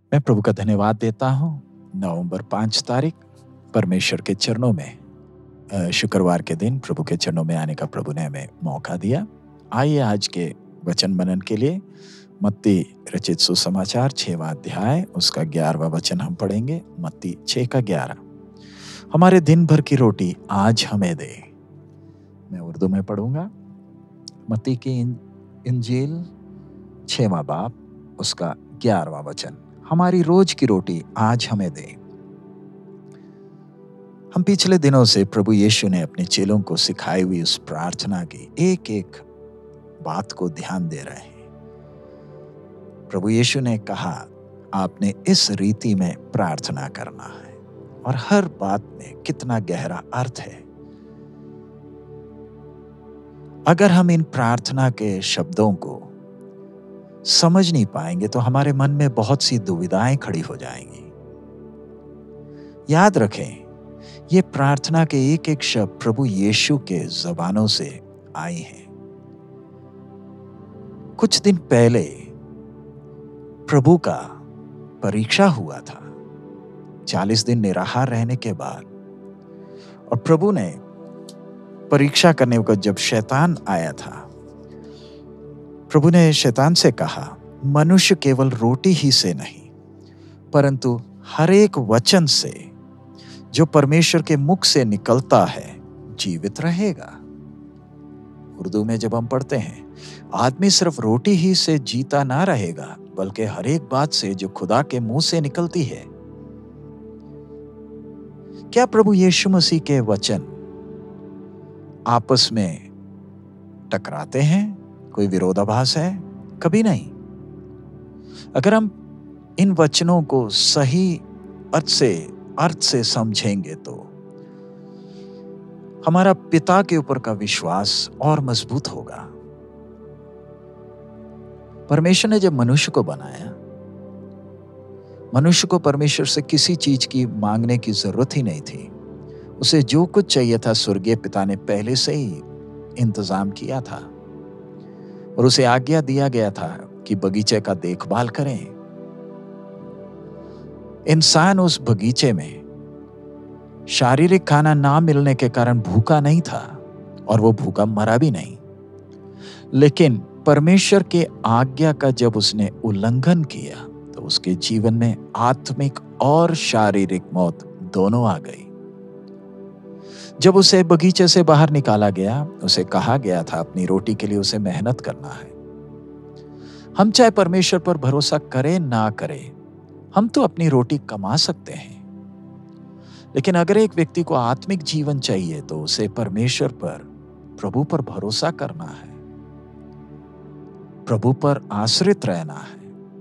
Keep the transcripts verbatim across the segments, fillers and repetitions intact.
मैं प्रभु का धन्यवाद देता हूँ। नवंबर पाँच तारीख परमेश्वर के चरणों में अ, शुक्रवार के दिन प्रभु के चरणों में आने का प्रभु ने हमें मौका दिया। आइए आज के वचन मनन के लिए मत्ती रचित सुसमाचार छठवां अध्याय उसका ग्यारहवां वचन हम पढ़ेंगे। मत्ती छः का ग्यारह। हमारे दिन भर की रोटी आज हमें दे। मैं उर्दू में पढ़ूंगा। मत्ती की इंजील छठवां बाब उसका ग्यारहवां वचन, हमारी रोज की रोटी आज हमें दे। हम पिछले दिनों से प्रभु यीशु ने अपने चेलों को सिखाई हुई उस प्रार्थना की एक एक बात को ध्यान दे रहे हैं। प्रभु यीशु ने कहा, आपने इस रीति में प्रार्थना करना है, और हर बात में कितना गहरा अर्थ है। अगर हम इन प्रार्थना के शब्दों को समझ नहीं पाएंगे तो हमारे मन में बहुत सी दुविधाएं खड़ी हो जाएंगी। याद रखें, ये प्रार्थना के एक एक शब्द प्रभु यीशु के जबानों से आई हैं। कुछ दिन पहले प्रभु का परीक्षा हुआ था, चालीस दिन निराहार रहने के बाद, और प्रभु ने परीक्षा करने को जब शैतान आया था, प्रभु ने शैतान से कहा, मनुष्य केवल रोटी ही से नहीं परंतु हर एक वचन से जो परमेश्वर के मुख से निकलता है जीवित रहेगा। उर्दू में जब हम पढ़ते हैं, आदमी सिर्फ रोटी ही से जीता ना रहेगा बल्कि हर एक बात से जो खुदा के मुंह से निकलती है। क्या प्रभु यीशु मसीह के वचन आपस में टकराते हैं? कोई विरोधाभास है? कभी नहीं। अगर हम इन वचनों को सही अर्थ से अर्थ से समझेंगे तो हमारा पिता के ऊपर का विश्वास और मजबूत होगा। परमेश्वर ने जब मनुष्य को बनाया, मनुष्य को परमेश्वर से किसी चीज की मांगने की जरूरत ही नहीं थी। उसे जो कुछ चाहिए था स्वर्गीय पिता ने पहले से ही इंतजाम किया था, और उसे आज्ञा दिया गया था कि बगीचे का देखभाल करें। इंसान उस बगीचे में शारीरिक खाना ना मिलने के कारण भूखा नहीं था, और वो भूखा मरा भी नहीं। लेकिन परमेश्वर के आज्ञा का जब उसने उल्लंघन किया तो उसके जीवन में आत्मिक और शारीरिक मौत दोनों आ गई। जब उसे बगीचे से बाहर निकाला गया, उसे कहा गया था अपनी रोटी के लिए उसे मेहनत करना है। हम चाहे परमेश्वर पर भरोसा करें ना करें, हम तो अपनी रोटी कमा सकते हैं। लेकिन अगर एक व्यक्ति को आत्मिक जीवन चाहिए तो उसे परमेश्वर पर, प्रभु पर भरोसा करना है, प्रभु पर आश्रित रहना है।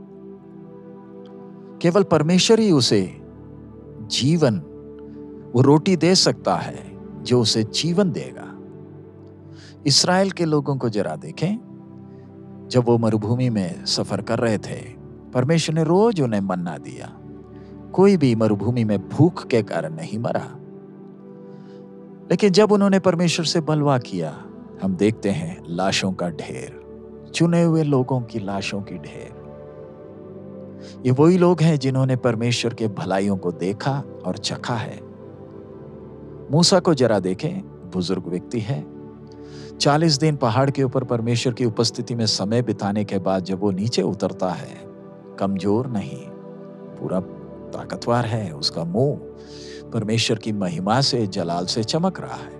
केवल परमेश्वर ही उसे जीवन, वो रोटी दे सकता है जो उसे जीवन देगा। इस्राएल के लोगों को जरा देखें, जब वो मरुभूमि में सफर कर रहे थे, परमेश्वर ने रोज उन्हें मन्ना दिया। कोई भी मरुभूमि में भूख के कारण नहीं मरा। लेकिन जब उन्होंने परमेश्वर से बलवा किया, हम देखते हैं लाशों का ढेर, चुने हुए लोगों की लाशों की ढेर। ये वही लोग हैं जिन्होंने परमेश्वर के भलाइयों को देखा और चखा है। मूसा को जरा देखें, बुजुर्ग व्यक्ति है। चालीस दिन पहाड़ के ऊपर परमेश्वर की उपस्थिति में समय बिताने के बाद जब वो नीचे उतरता है, कमजोर नहीं, पूरा ताकतवर है। उसका मुंह परमेश्वर की महिमा से, जलाल से चमक रहा है।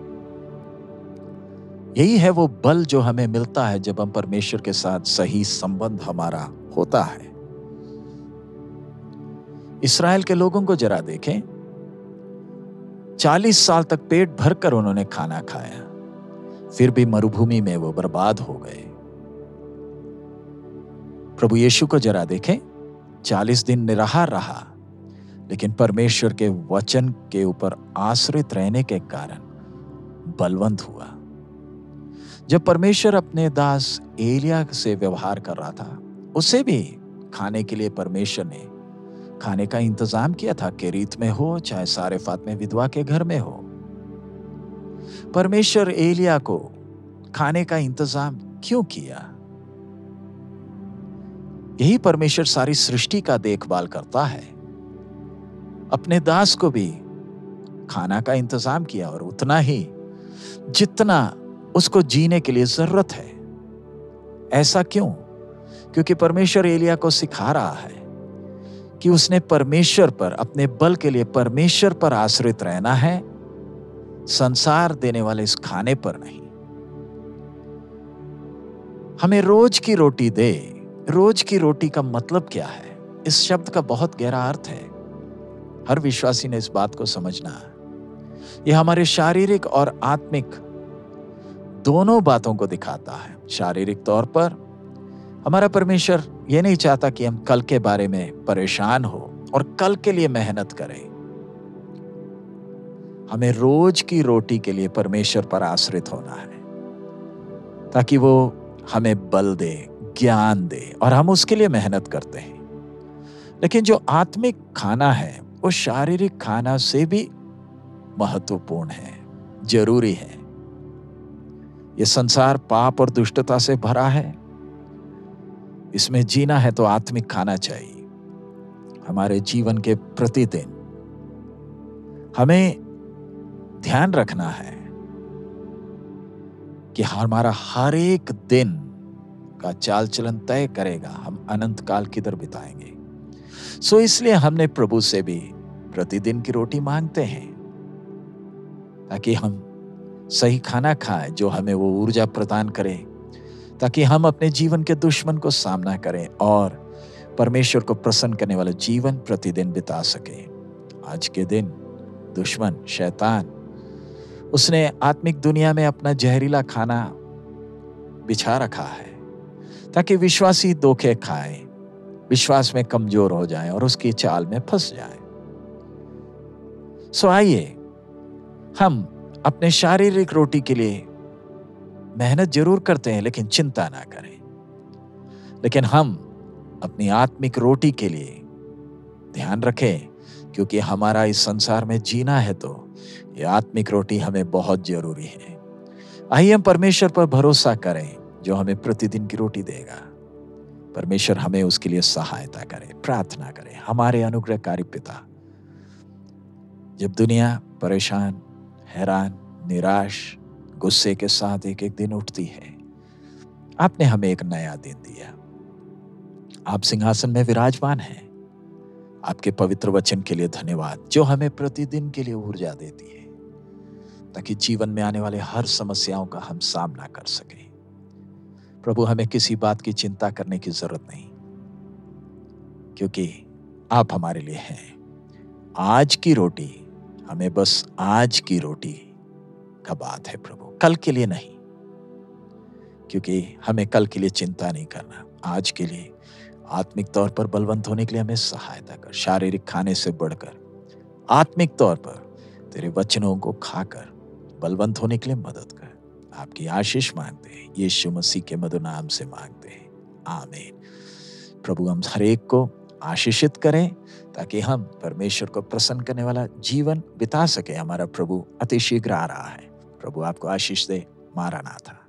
यही है वो बल जो हमें मिलता है जब हम परमेश्वर के साथ सही संबंध हमारा होता है। इस्राएल के लोगों को जरा देखें, चालीस साल तक पेट भरकर उन्होंने खाना खाया, फिर भी मरुभूमि में वो बर्बाद हो गए। प्रभु यीशु को जरा देखें, चालीस दिन निराहार रहा, लेकिन परमेश्वर के वचन के ऊपर आश्रित रहने के कारण बलवंत हुआ। जब परमेश्वर अपने दास एलिया से व्यवहार कर रहा था, उसे भी खाने के लिए परमेश्वर ने खाने का इंतजाम किया था, केरीत में हो चाहे सारेफात में विधवा के घर में हो। परमेश्वर एलिया को खाने का इंतजाम क्यों किया? यही परमेश्वर सारी सृष्टि का देखभाल करता है। अपने दास को भी खाना का इंतजाम किया और उतना ही जितना उसको जीने के लिए जरूरत है। ऐसा क्यों? क्योंकि परमेश्वर एलिया को सिखा रहा है कि उसने परमेश्वर पर, अपने बल के लिए परमेश्वर पर आश्रित रहना है, संसार देने वाले इस खाने पर नहीं। हमें रोज की रोटी दे। रोज की रोटी का मतलब क्या है? इस शब्द का बहुत गहरा अर्थ है। हर विश्वासी ने इस बात को समझना है। यह हमारे शारीरिक और आत्मिक दोनों बातों को दिखाता है। शारीरिक तौर पर हमारा परमेश्वर यह नहीं चाहता कि हम कल के बारे में परेशान हो और कल के लिए मेहनत करें। हमें रोज की रोटी के लिए परमेश्वर पर आश्रित होना है ताकि वो हमें बल दे, ज्ञान दे और हम उसके लिए मेहनत करते हैं। लेकिन जो आत्मिक खाना है वो शारीरिक खाना से भी महत्वपूर्ण है, जरूरी है। ये संसार पाप और दुष्टता से भरा है। इसमें जीना है तो आत्मिक खाना चाहिए। हमारे जीवन के प्रतिदिन हमें ध्यान रखना है कि हमारा हर एक दिन का चाल चलन तय करेगा हम अनंत काल किधर बिताएंगे। सो इसलिए हमने प्रभु से भी प्रतिदिन की रोटी मांगते हैं ताकि हम सही खाना खाएं जो हमें वो ऊर्जा प्रदान करे, ताकि हम अपने जीवन के दुश्मन को सामना करें और परमेश्वर को प्रसन्न करने वाला जीवन प्रतिदिन बिता सके। आज के दिन दुश्मन शैतान, उसने आत्मिक दुनिया में अपना जहरीला खाना बिछा रखा है ताकि विश्वासी धोखे खाएं, विश्वास में कमजोर हो जाएं और उसकी चाल में फंस जाएं। सो आइए हम अपने शारीरिक रोटी के लिए मेहनत जरूर करते हैं लेकिन चिंता ना करें। लेकिन हम अपनी आत्मिक रोटी के लिए ध्यान रखें, क्योंकि हमारा इस संसार में जीना है तो ये आत्मिक रोटी हमें बहुत जरूरी है। आइए हम परमेश्वर पर भरोसा करें जो हमें प्रतिदिन की रोटी देगा। परमेश्वर हमें उसके लिए सहायता करे। प्रार्थना करें। हमारे अनुग्रहकारी पिता, जब दुनिया परेशान, हैरान, निराश, गुस्से के साथ एक एक दिन उठती है, आपने हमें एक नया दिन दिया। आप सिंहासन में विराजमान हैं। आपके पवित्र वचन के लिए धन्यवाद जो हमें प्रतिदिन के लिए ऊर्जा देती है ताकि जीवन में आने वाले हर समस्याओं का हम सामना कर सकें। प्रभु, हमें किसी बात की चिंता करने की जरूरत नहीं, क्योंकि आप हमारे लिए हैं। आज की रोटी, हमें बस आज की रोटी का बात है प्रभु, कल के लिए नहीं, क्योंकि हमें कल के लिए चिंता नहीं करना। आज के लिए आत्मिक तौर पर बलवंत होने के लिए हमें सहायता कर। शारीरिक खाने से बढ़कर आत्मिक तौर पर तेरे वचनों को खाकर बलवंत होने के लिए मदद कर। आपकी आशीष मांगते हैं, यीशु मसीह के मधुर नाम से मांगते हैं, आमीन। प्रभु हम हर एक को आशीषित करें ताकि हम परमेश्वर को प्रसन्न करने वाला जीवन बिता सके। हमारा प्रभु अति शीघ्र आ रहा है। प्रभु आपको आशीष दे। मारानाथा।